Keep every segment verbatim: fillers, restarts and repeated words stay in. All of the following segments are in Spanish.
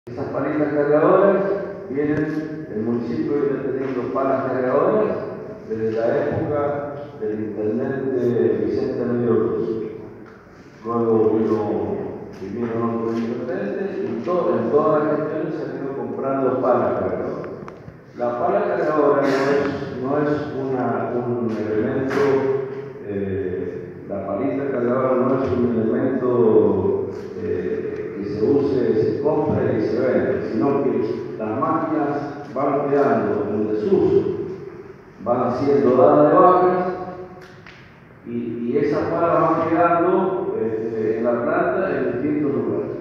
Esas palitas cargadoras vienen, el municipio viene teniendo palas cargadoras desde la época del intendente Vicente Emilio Cruz. Luego vino, vinieron otros intendentes y todo, en todas las gestiones se han ido comprando palas cargadoras. La pala cargadora no es, no es una, un elemento, eh, la palita cargadora no es un elemento eh, que se use, se compra y se vende, sino que las máquinas van quedando en desuso, van siendo dadas de bajas y, y esas palas van quedando eh, en la planta en distintos lugares.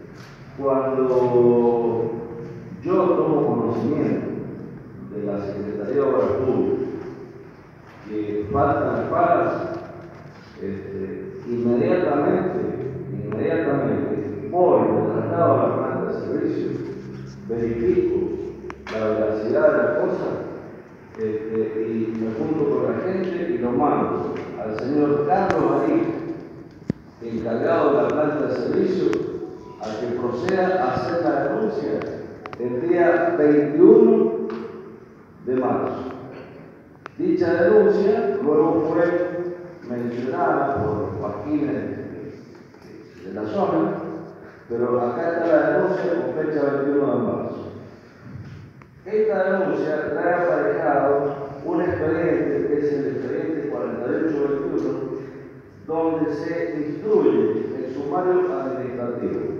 Cuando yo tomo conocimiento de la Secretaría de Obras Públicas que faltan palas, este, inmediatamente, inmediatamente voy, me traslado a la planta de servicio, verifico la veracidad de la cosa este, y me junto con la gente y lo mando al señor Carlos Marín, encargado de la planta de servicio, a que proceda a hacer la denuncia el día veintiuno de marzo. Dicha denuncia luego fue mencionada por Joaquín de, de la zona, pero acá está la denuncia con fecha veintiuno de marzo. Esta denuncia trae aparejado un expediente, que es el expediente cuarenta y ocho veintiuno, donde se instruye el sumario administrativo.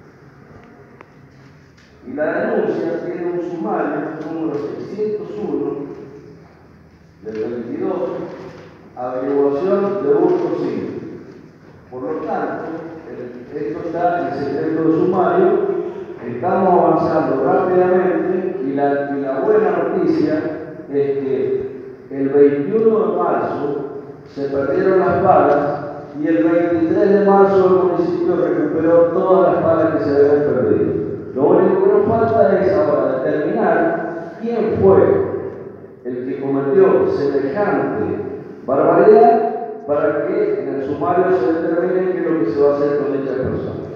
Y la denuncia tiene un sumario número seiscientos uno del veintidós, averiguación de hurto civil. Por lo tanto, el, esto está en el secreto de sumario, estamos avanzando rápidamente y la, y la buena noticia es que el veintiuno de marzo se perdieron las palas y el veintitrés de marzo el municipio recuperó todas las palas que se habían perdido. Lo único que nos falta es ahora determinar quién fue el que cometió semejante barbaridad para que en el sumario se determine qué es lo que se va a hacer con dicha persona.